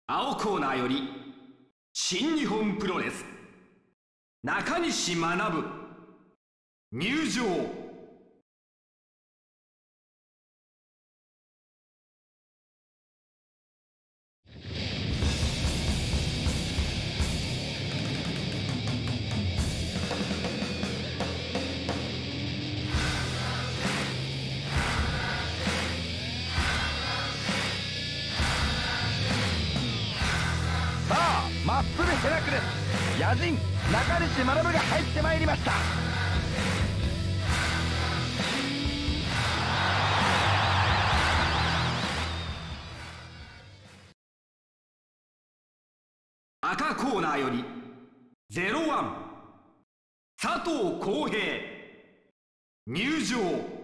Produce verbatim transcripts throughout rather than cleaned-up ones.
青コーナーより新日本プロレス中西学入場。 マッスルヘラクレス野人中西学が入ってまいりました。 赤コーナーよりゼロワン佐藤浩平入場。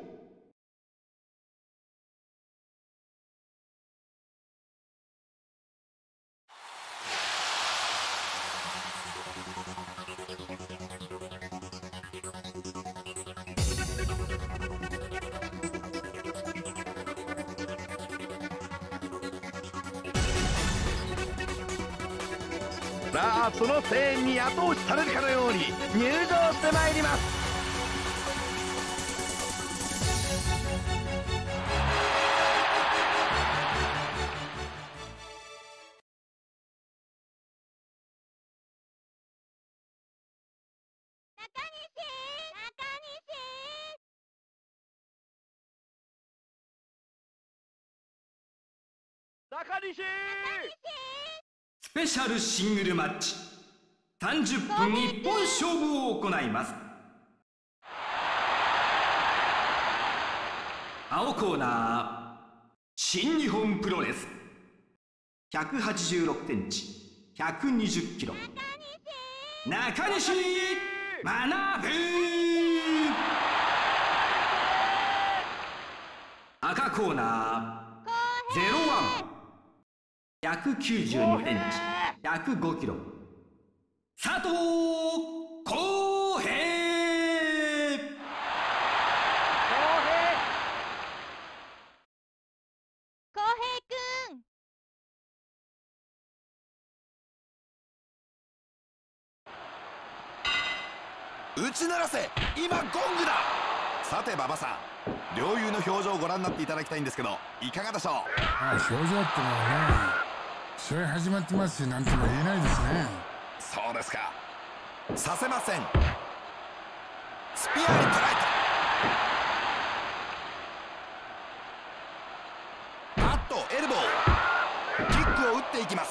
さあその声援に後押しされるかのように入場してまいります。中西スペシャルシングルマッチさんじゅっぷん一本勝負を行います。青コーナー新日本プロレスひゃくはちじゅうろくセンチひゃくにじゅっキロ中西学。赤コーナーゼロワンひゃくきゅうじゅうにセンチひゃくごキロ佐藤浩平。 浩平くん。 打ち鳴らせ今ゴングだ。さて馬場さん両雄の表情をご覧になっていただきたいんですけどいかがでしょう。 ああ表情ってのはね試合始まってますし何とも言えないですね。 そうですか。させません。スピアに捉えた。あっとエルボーキックを打っていきます。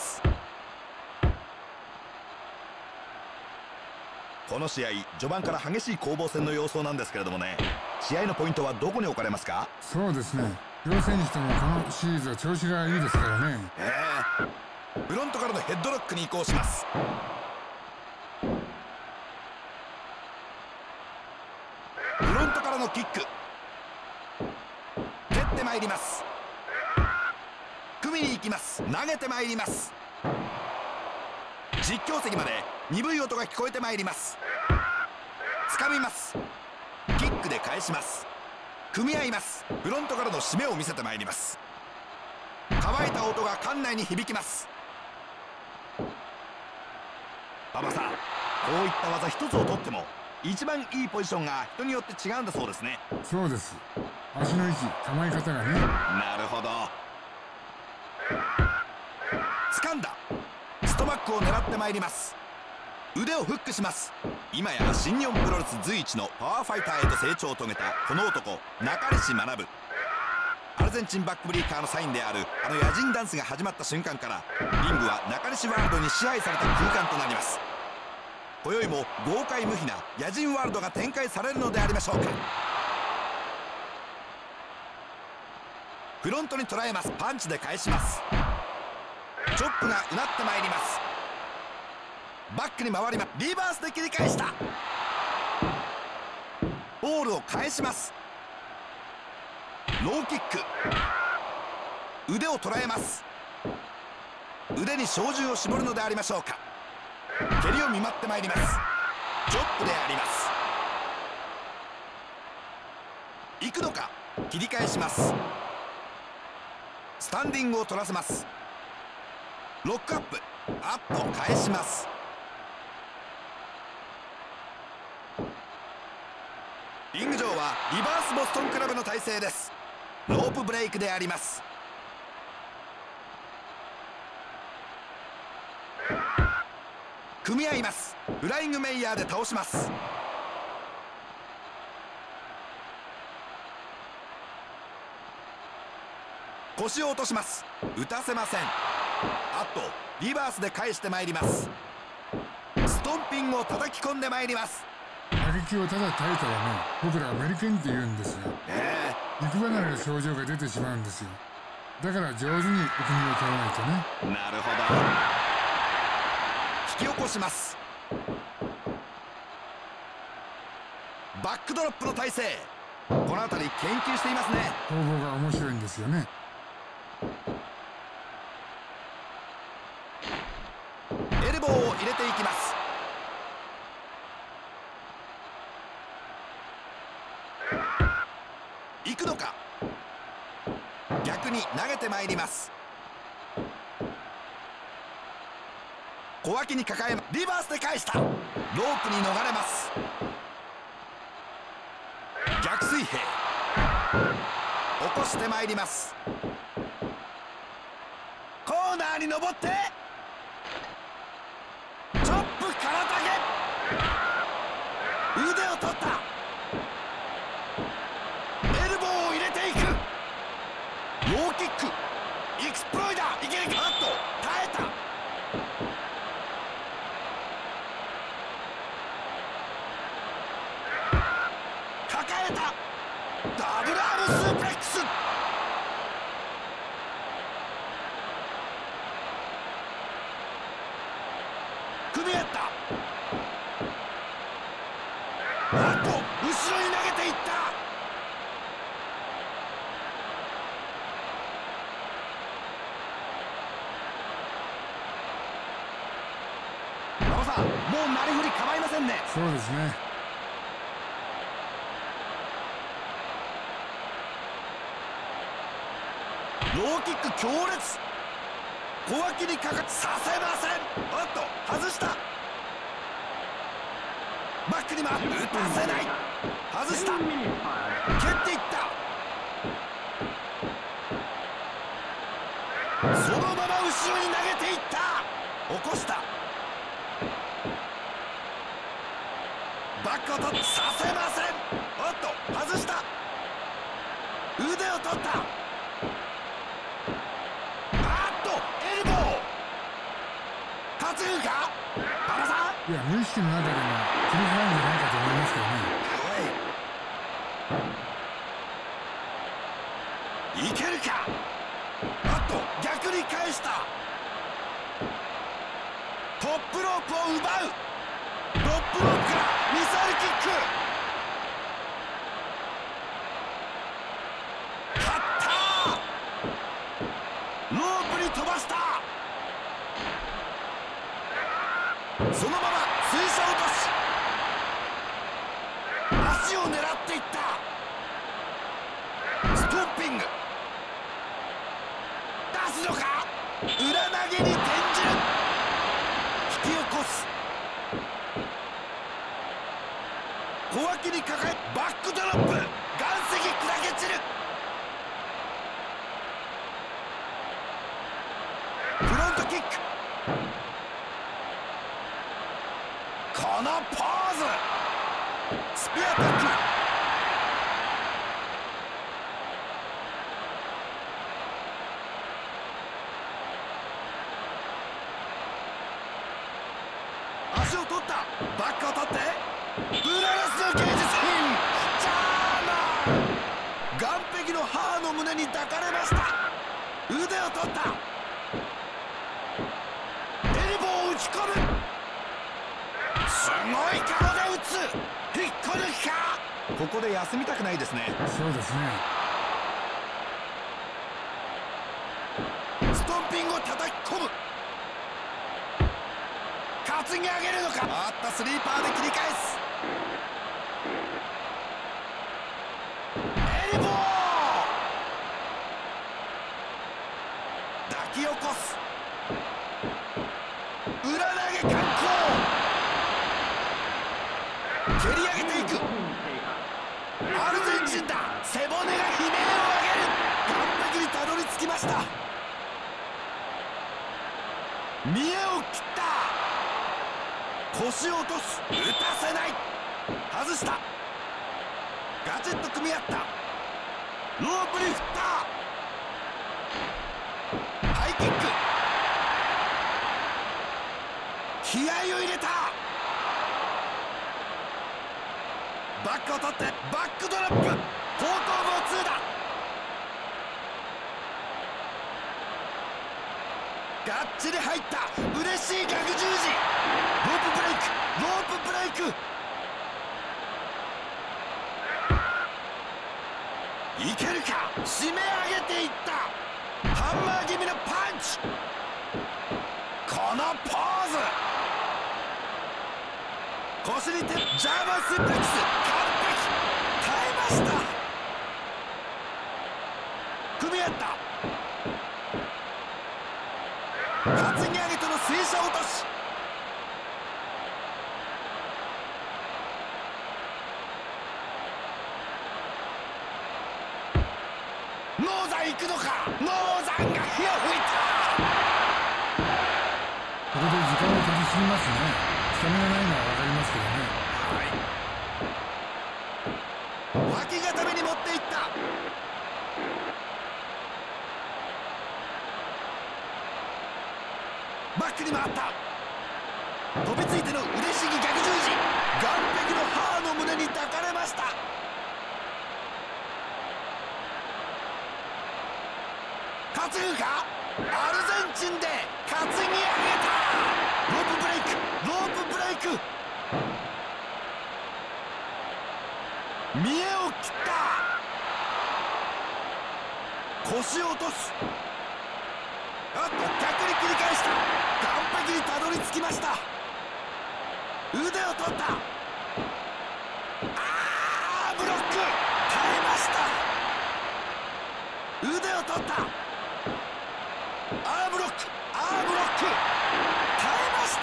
この試合序盤から激しい攻防戦の様相なんですけれどもね、試合のポイントはどこに置かれますか。 そうですね両選手ともこのシリーズは調子がいいですからね。 ええー、フロントからのヘッドロックに移行します。フロントからのキック蹴ってまいります。組みに行きます。投げてまいります。実況席まで鈍い音が聞こえてまいります。掴みます。キックで返します。組み合います。フロントからの締めを見せてまいります。乾いた音が館内に響きます。馬場さんこういった技一つをとっても一番いいポジションが人によって違うんだそうですね。 そうです。足の位置構え方がね。 なるほど。掴んだ。ストバックを狙ってまいります。腕をフックします。今や新日本プロレス随一のパワーファイターへと成長を遂げたこの男中西学。アルゼンチンバックブリーカーのサインであるあの野人ダンスが始まった瞬間からリングは中西ワールドに支配された空間となります。今宵も豪快無比な野人ワールドが展開されるのでありましょうか。フロントに捉えます。パンチで返します。チョップがうなってまいります。バックに回ります。リバースで切り返した。ボールを返します。ローキック腕を捉えます。腕に照準を絞るのでありましょうか。蹴りを見舞ってまいります。チョップであります。行くのか。切り返します。スタンディングを取らせます。 ロックアップ。あっと返します。リング上はリバースボストンクラブの体勢です。ロープブレイクであります。組み合います。フライングメイヤーで倒します。腰を落とします。打たせません。あっとリバースで返してまいります。ストンピングを叩き込んでまいります。 打撃をただ耐えたらね、僕らアメリカンって言うんですよ。 ええ肉離れの症状が出てしまうんですよ。だから上手にお国を取らないとね。 ー、なるほど。引き起こします。バックドロップの体勢。この辺り研究していますね。 攻防が面白いんですよね。 エルボーを入れていきます。行くのか。逆に投げてまいります。小脇に抱え、リバースで返した。ロープに逃れます。逆水平。起こしてまいります。コーナーに登ってチョップからだけ。腕を取った。エルボーを入れていく。ローキック。エクスプロイダー。いけるか。あっと耐えた。抱えた。ダブルアームスープレックス。組み合った。あっと後ろに投げていった。馬場さん、もうなりふり構いませんね。 そうですね。 ローキック強烈。小脇にかかさせません。おっと外した。バックに回る。打たせない。外した。蹴っていった。そのまま後ろに投げていった。起こした。バックを取ってさせません。おっと外した。腕を取った。担ぐか。馬場さん、 いや無意識の中でも切り払うんじゃないかと思いますけどね。 はい、いけるか。あっと逆に返した。トップロープを奪う。トップロープからミサイルキック。勝ったー。ロープに飛ばした。そのまま水車落とし。足を狙っていった。ストッピング。出すのか。裏投げに転じる。引き起こす。小脇に抱えバックドロップ。岩石砕け散る。フロントキック。このポーズ。スピアタックル。足を取った。バックを取ってブララスの芸術品。ジャーマン。岸壁の母の胸に抱かれました。腕を取った。エルボーを打ち込む。すごい顔で打つ。引っこ抜きか。ここで休みたくないですね。 そうですね。 ストンピングを叩き込む。担ぎ上げるのか。あったスリーパーで切り返す。エルボー。抱き起こす。 蹴り上げていく。アルゼンチンだ。背骨が悲鳴を上げる。完璧にたどり着きました。見栄を切った。腰を落とす。打たせない。外した。ガチッと組み合った。ロープに振った。ハイキック。気合を入れた。バックを取ってバックドロップ。後頭部を痛打。がっちり入った。嬉しい逆十字。ロープブレイク、ロープブレイク。いけるか。締め上げていった。ハンマー気味のパンチ。このポーズ。腰に手、ジャーマンスープレックス。完璧。耐えました。組み合った。担ぎ上げとの正射落とし。ノーザン行くのか。ノーザンが火を吹いた。 これで時間を取りすぎますね。スタミナないのは分かりますけどね。 はい。脇固めに持っていった。バックに回った。飛びついての腕しぎ逆十字。岸壁の母の胸に抱かれました。担ぐか。アルゼンチンで担ぎ上げた。ロープブレイク、ロープブレイク。見栄を切った。腰を落とす。あっと逆に切り返した。完璧にたどり着きました。腕を取った。あーブロック。耐えました。腕を取った。アーブロック、アーブロック。耐えました。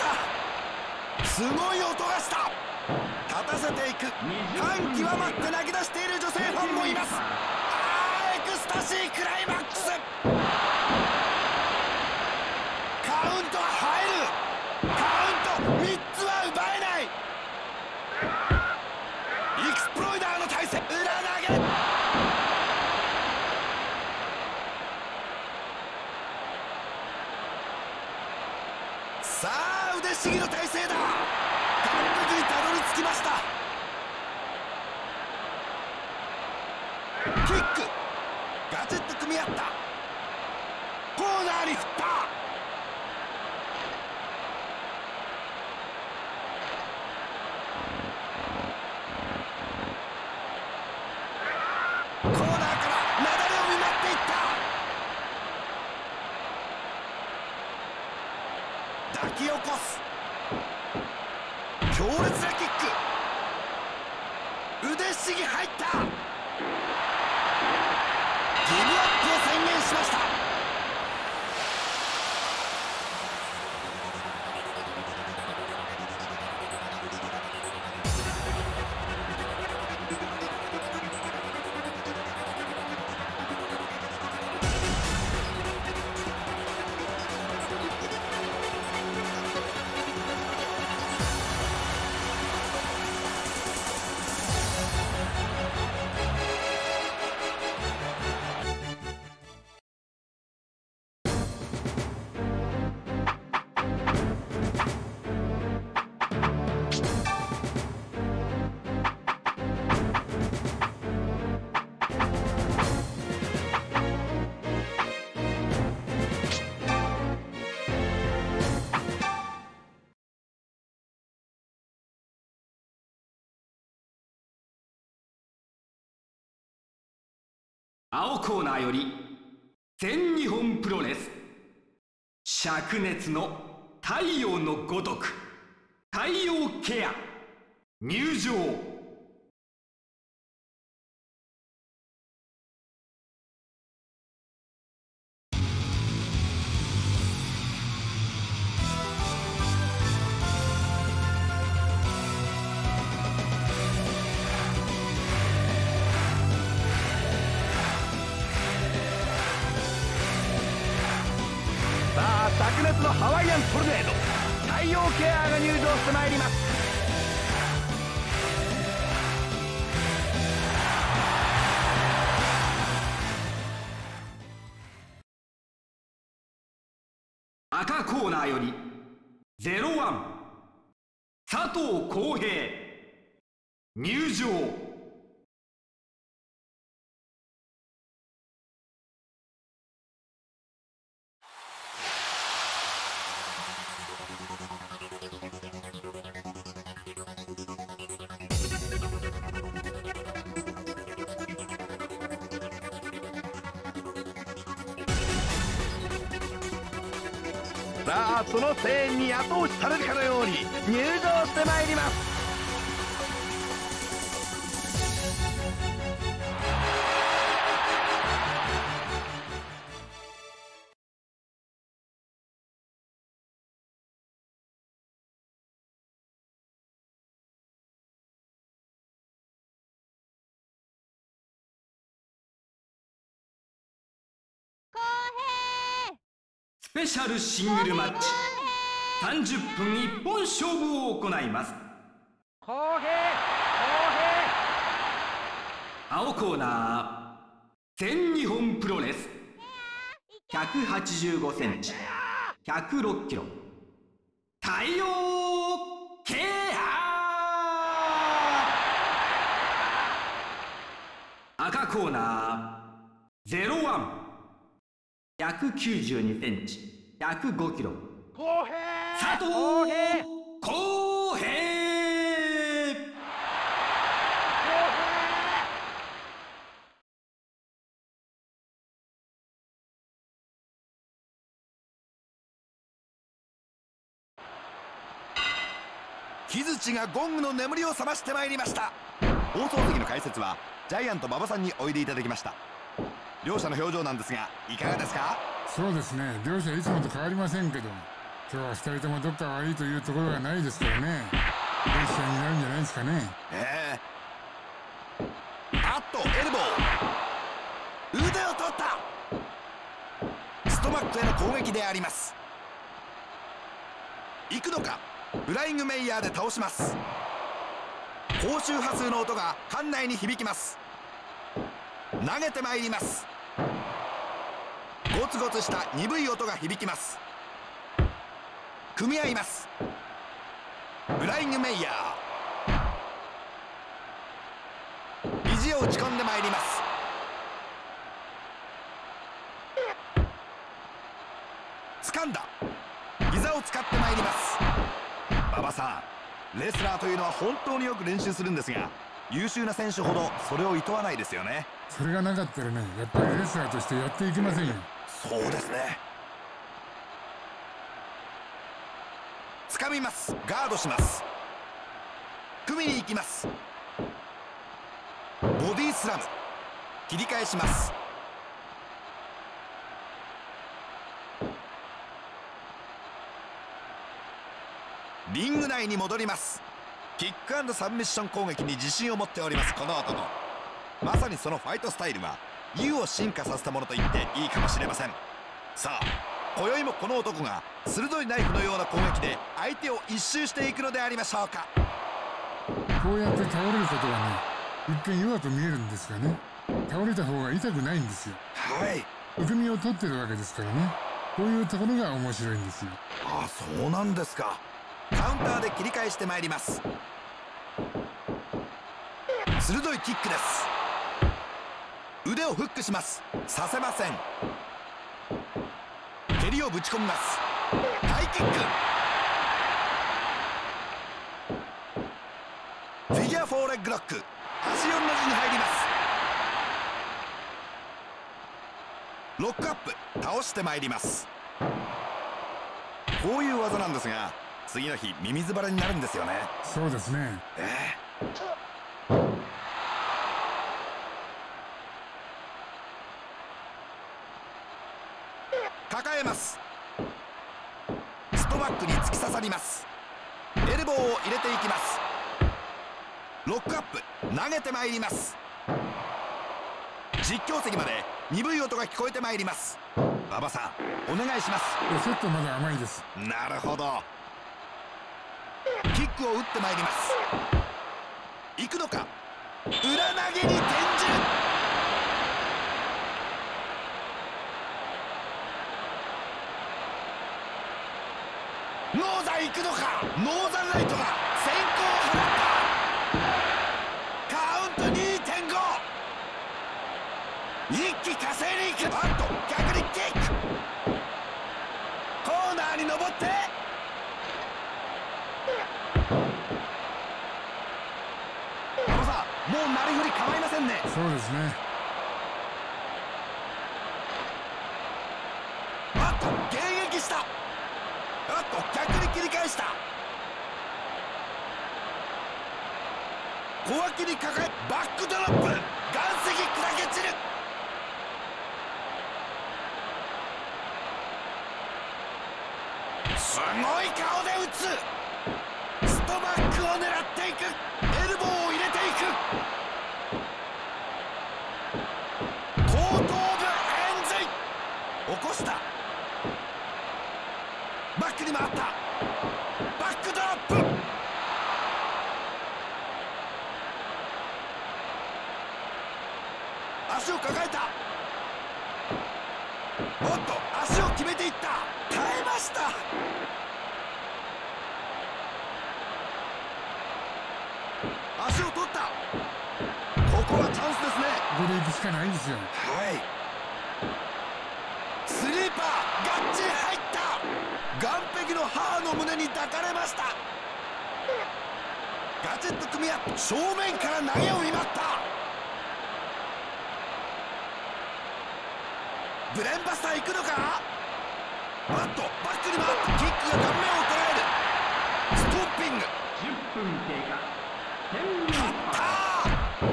すごい音がした。立たせていく。感極まって泣き出している女性ファンもいます。あーエクスタシークライマックス。カウントは入る。カウントみっつは奪えない。エクスプロイダーの体勢。裏投げ。さあ腕しぎの体勢だ。完璧にたどり着きました。キック。ガチッと組み合った。コーナーに振った。コーナーから流れを見舞っていった。抱き起こす。強烈なキック。腕しぎ入った。ギブアップを宣言しました。 青コーナーより全日本プロレス灼熱の太陽のごとく太陽ケア入場。 ビアントルネード太陽ケアが入場してまいります。 赤コーナーよりゼロワン佐藤浩平入場。 さあその声援に後押しされるかのように入場してまいります。 スペシャルシングルマッチさんじゅっぷん一本勝負を行います。 浩平青コーナー全日本プロレスひゃくはちじゅうごセンチひゃくろっキロ太陽ケア。赤コーナーゼロワンひゃくきゅうじゅうにセンチひゃくごキロ浩平佐藤浩平。 木槌がゴングの眠りを覚ましてまいりました。放送席の解説はジャイアント馬場さんにおいでいただきました。両者の表情なんですがいかがですか？ そうですね、両者いつもと変わりませんけど、今日はふたりともどっか悪いというところがないですからね、いい試合になるんじゃないですかね。 ええー、あっとエルボー、腕を取った。ストマックへの攻撃であります。行くのか、フライングメイヤーで倒します。高周波数の音が館内に響きます。投げてまいります。ゴツゴツした鈍い音が響きます。組み合います。フライングメイヤー、肘を打ち込んでまいります。掴んだ、膝を使ってまいります。馬場さん、レスラーというのは本当によく練習するんですが、優秀な選手ほどそれを厭わないですよね。 それがなかったらね、やっぱりレスラーとしてやっていけませんよ。 そうですね。掴みます。ガードします。組みに行きます。ボディスラム、切り返します。リング内に戻ります。キック&サブミッション攻撃に自信を持っております。この男、まさにそのファイトスタイルは ユー を進化させたものと言っていいかもしれません。さあ今宵もこの男が鋭いナイフのような攻撃で相手を一周していくのでありましょうか。 こうやって倒れることはね、一見弱く見えるんですがね、倒れた方が痛くないんですよ。 はい、 受け身を取ってるわけですからね、こういうところが面白いんですよ。 ああ、そうなんですか。カウンターで切り返してまいります。鋭いキックです。腕をフックします。させません。蹴りをぶち込みます。ハイキック、フィギュアフォーレッグロック、足よんの字に入ります。ロックアップ、倒してまいります。こういう技なんですが、次の日ミミズバレになるんですよね。 そうですね。 ええ、抱えます。ストバックに突き刺さります。エルボーを入れていきます。ロックアップ、投げてまいります。実況席まで鈍い音が聞こえてまいります。 馬場さんお願いします。 セットまだ甘いです。 なるほど。キックを打ってまいります。行くのか。裏投げに転じる。ノーザン行くのか。ノーザンライトが先行を放った。カウント にてんご。 一気稼いでいく。あっと逆にキック。コーナーに登って馬場さん、もうなりふり構いませんね。 そうですね。 あっと迎撃した。あっと逆に切り返した。小脇に抱えバックドロップ。岩石砕け散る。すごい顔で打つ。ストバックを狙っていく。エルボーを入れていく。後頭部円髄起こした。バックに回った。バックドロップ。足を抱えた。おっと足を決めていった。耐えました。足を取った。ここはチャンスですね。 ここで行くしかないんですよ。 はい。スリーパーガッチリ入った。岸壁の母の胸に抱かれました。ガチッと組み合って正面から投げを見舞った。ブレンバスター行くのか。あっとバックに回ってキックが顔面を捉える。ストンピング。 じゅっぷん経過。 勝ったー。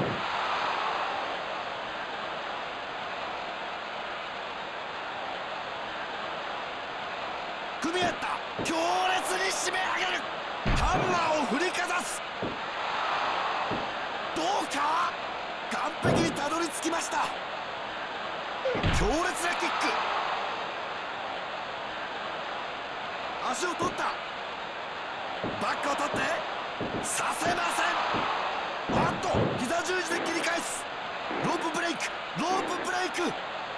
組み合った。強烈に締め上げる。ハンマーを振りかざす。どうか。完璧にたどり着きました。強烈なキック。足を取った。バックを取ってさせません。あっと膝十字で切り返す。ロープブレイク。ロープブレイク。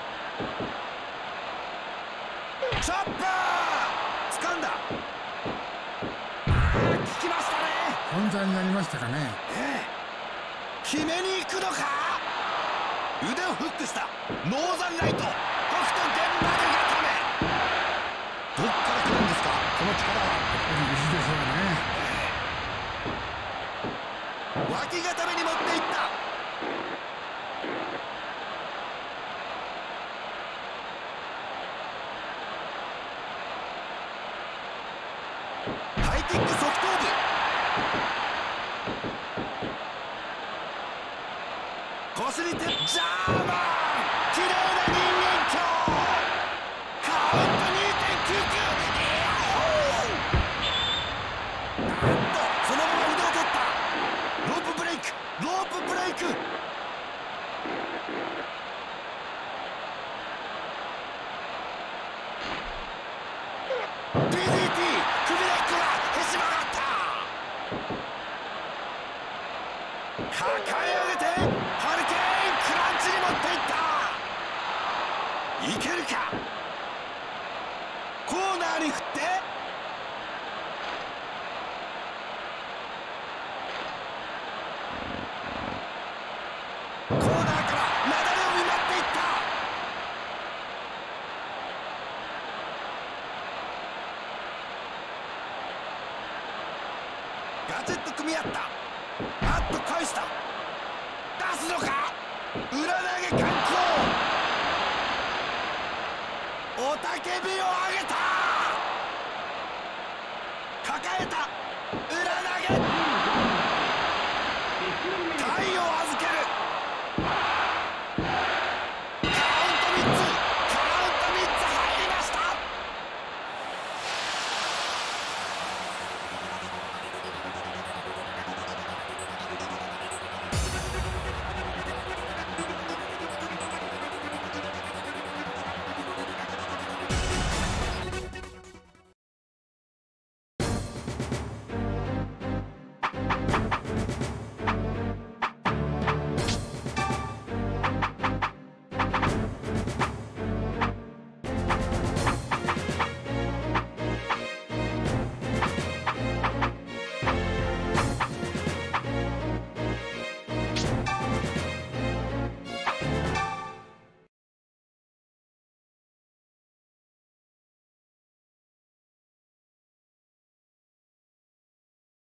チョッパー掴んだ。あー効きましたね。 カウンターになりましたかね。 ええ、決めに行くのか。腕をフックした。ノーザンライト。北斗玄幕固め。どっから来るんですかこの力は。 やっぱり意地でしょうね。 脇固めに持っていった。ハイキック側頭部。腰に手。ジャーマン。綺麗な人間鏡。カウント にてんきゅうきゅう。あっとそのまま腕を取った。ロープブレイク。ロープブレイク。ピーディーティー 首根っこがへし曲がった。抱え上げてハリケーンクランチに持っていった。いけるか。コーナーに振ってコーナーから流れを見舞っていった。ガチッと組み合った。あっと返した。出すのか。裏投げ完行。雄たけびを上げた。抱えた。裏投げ。体を預ける。カウントみっつ。カウントみっつ入りました。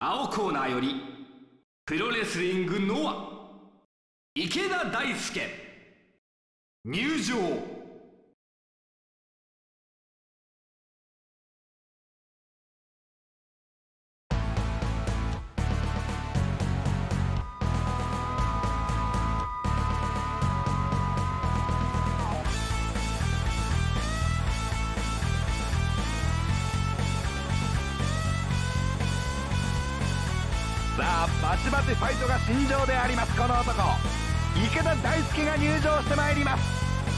青コーナーよりプロレスリングノア池田大輔入場。 さあバチバチファイトが心情であります。この男池田大輔が入場してまいります。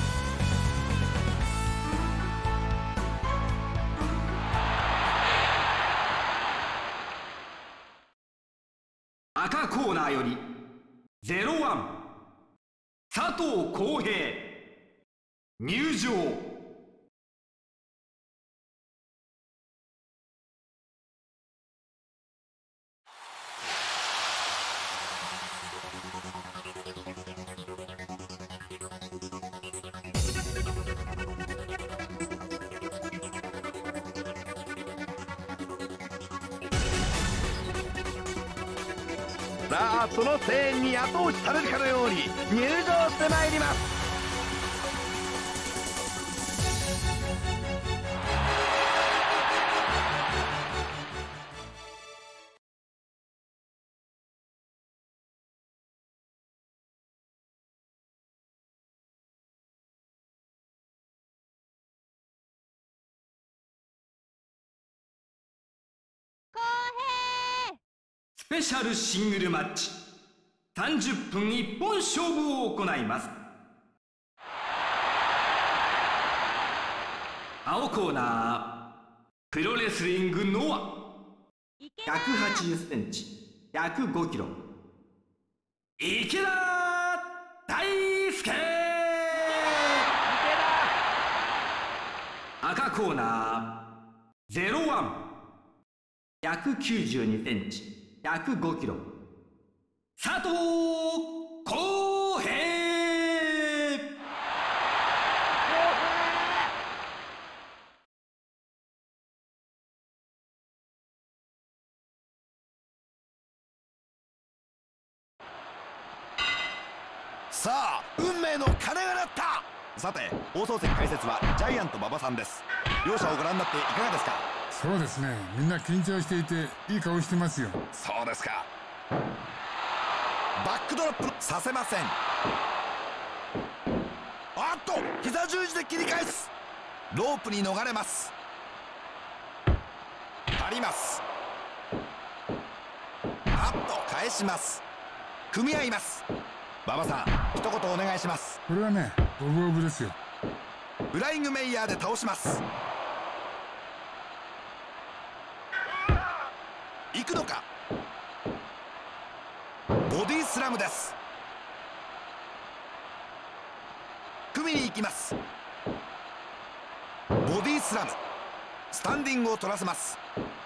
赤コーナーよりゼロワン佐藤浩平入場。 さあその声援に後押しされるかのように入場してまいります。 公平。 スペシャルシングルマッチさんじゅっぷん一本勝負を行います。青コーナープロレスリングノアひゃくはちじゅっセンチひゃくごキロ池田大輔。赤コーナーゼロワンひゃくきゅうじゅうにセンチひゃくごキロ佐藤浩平。 さあ運命の鐘が鳴った。さて放送席解説はジャイアント馬場さんです。両者をご覧になっていかがですか？ そうですね、みんな緊張していていい顔してますよ。 そうですか。バックドロップさせません。あっと膝十字で切り返す。ロープに逃れます。張ります。あっと返します。組み合います。馬場さん一言お願いします。 これはね五分五分ですよ。 フライングメイヤーで倒します。行くのか。ボディスラムです。組みに行きます。ボディスラムスタンディングを取らせます。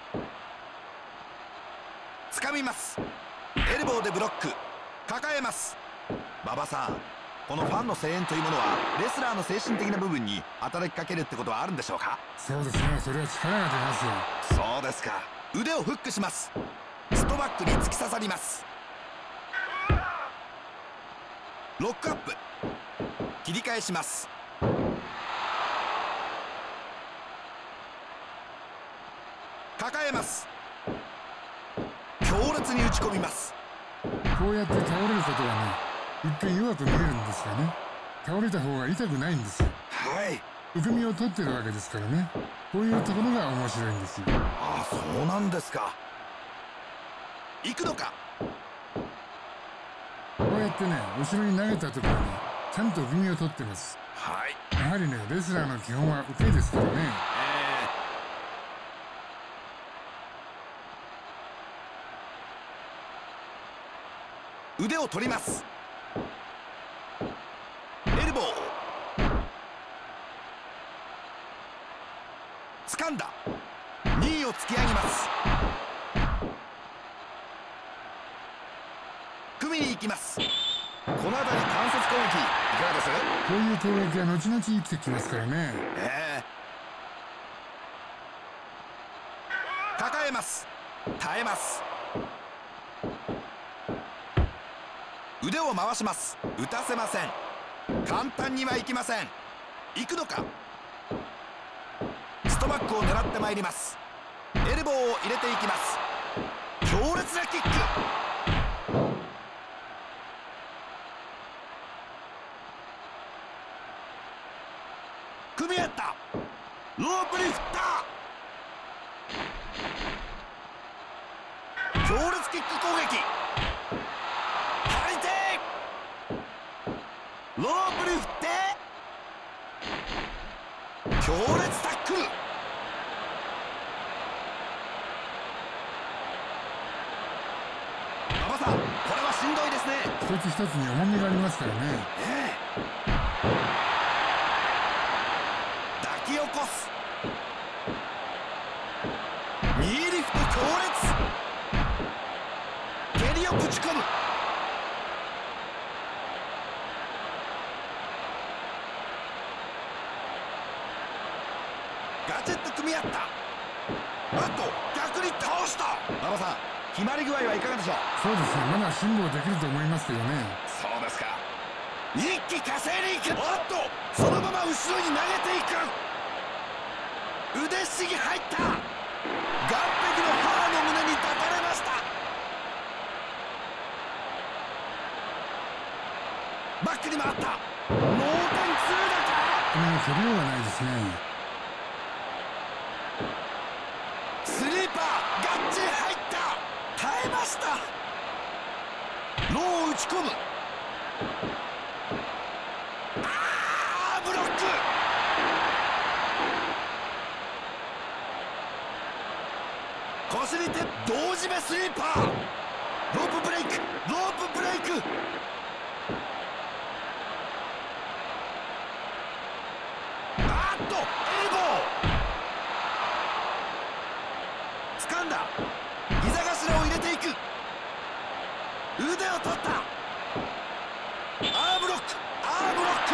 掴みます。エルボーでブロック抱えます。馬場さんこのファンの声援というものはレスラーの精神的な部分に働きかけるってことはあるんでしょうか？ そうですね、それは力が出ますよ。 そうですか。腕をフックします。ストバックに突き刺さります。ロックアップ切り返します。抱えます。強烈に打ち込みます。 こうやって倒れることはね一見弱く見えるんですがね、倒れた方が痛くないんですよ。 はい。 受け身を取ってるわけですからね、こういうところが面白いんですよ。 ああそうなんですか。行くのか。 こうやってね後ろに投げた時はねちゃんと受け身を取ってます。 はい。 やはりねレスラーの基本は受けですからね。 えー、腕を取ります。エルボー掴んだ。にいを突き上げます。組みに行きます。この辺り関節攻撃いかがです？ こういう攻撃は後々生きてきますからね。 えー、抱えます。タ耐えます。腕を回します。打たせません。簡単にはいきません。行くのか。ストバックを狙ってまいります。エルボーを入れていきます。強烈なキック。組み合った。ロープに振った。強烈キック攻撃。相手ロープに振って強烈タックル。馬場さん、これはしんどいですね。 一つ一つに重みがありますからね。 ええ、抱き起こす。ニーリフト強烈。蹴りをぶち込む。ガチッと組み合った。あと逆に倒した。馬場さん、決まり具合はいかがでしょう。 そうですね、まだ辛抱できると思いますけどね。 そうですか。一気稼いでいく。おっと、そのまま後ろに投げていく。腕しぎ入った。岸壁の母の胸に抱かれました。バックに回った。脳天痛だか。 これも取りようがないですね。 スリーパーガッチリ入った。耐えました。ローを打ち込む。あー、ブロック。腰に手同締めスリーパー。ロープブレイク、ロープブレイク。あーっとエルボー。掴んだ。膝頭を入れていく。腕を取った。アーブロック、アーブロック。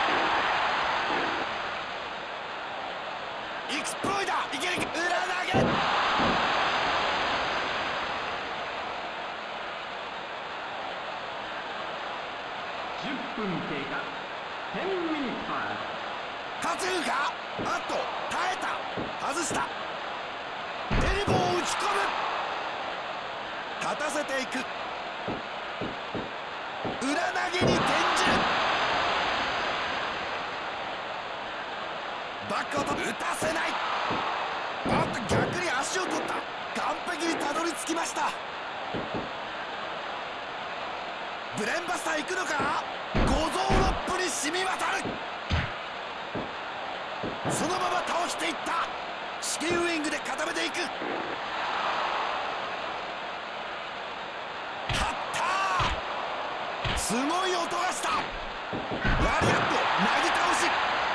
エクスプロイダー、いけるいける。裏投げ。 じゅっぷん経過。じゅうミニットパー。 勝てるか。あっと耐えた。外した。エルボーを打ち込む。立たせていく。裏投げに転じる。バックをと打たせない。あっと逆に足を取った。完璧にたどり着きました。ブレンバスター行くのか。五臓六腑に染み渡る。そのまま倒していった。至近ウイングで固めていく。勝ったー。すごい音がした。ラリアット、なぎ倒し。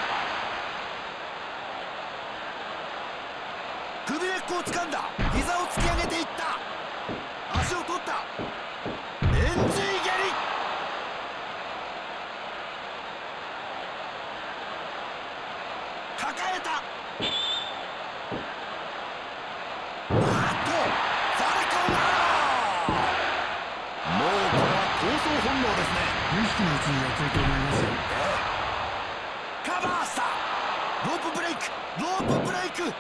首根っこを掴んだ。膝を突き上げていった。足を取った。エンジー蹴り。抱えた。あっとファルコンアロー。もうこれは闘争本能ですね。 無意識のうちにやってると思いますよ。 カバーした。ロープブレイク、ロープブレイク。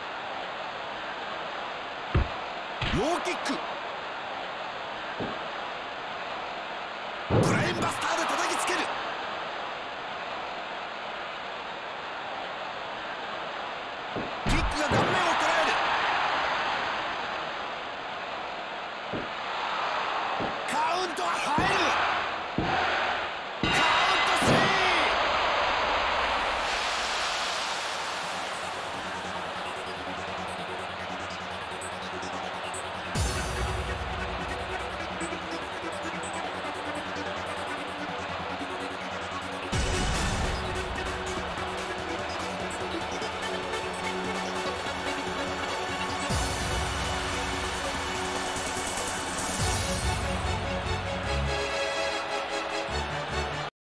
ローキック。ブレインバスターで叩きつける。キックが顔面を捉える。カウントは